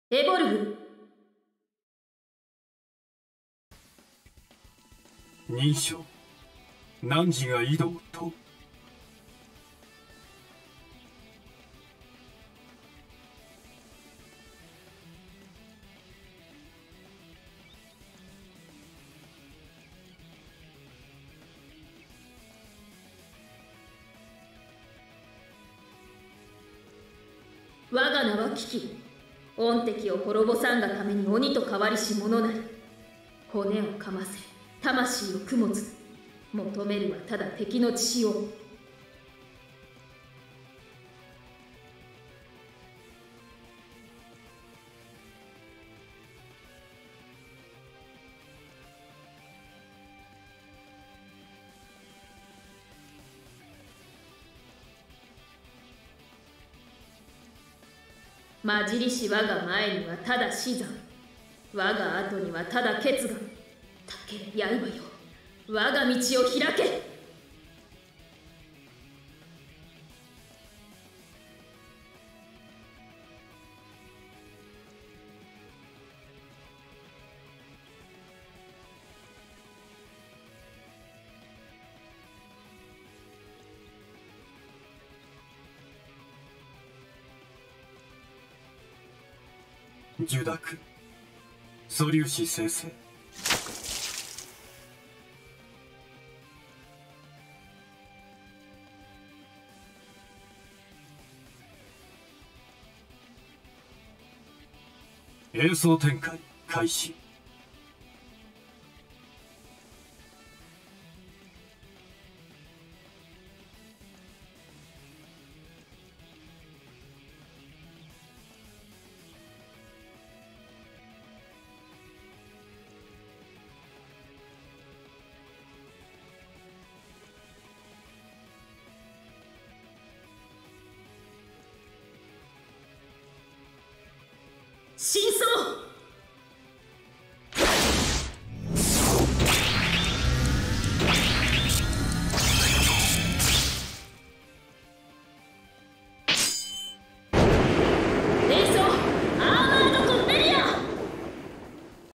エボルブ。 認証。汝が井戸を問う。 我が名はキキ。御敵を滅ぼさんがために鬼と変わりし者なり。骨をかませ、魂を供物。求めるはただ敵の血潮。混じりし我が前にはただ死山。我が後にはただ決眼。竹刃よ、我が道を開け。 受諾。素粒子生成。映像展開開始。 神